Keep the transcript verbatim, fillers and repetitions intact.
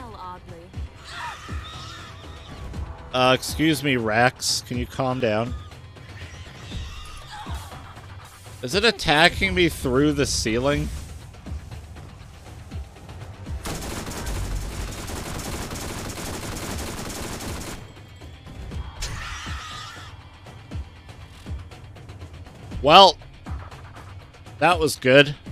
smell oddly. Uh, excuse me, Rex. Can you calm down? Is it attacking me through the ceiling? Well, that was good.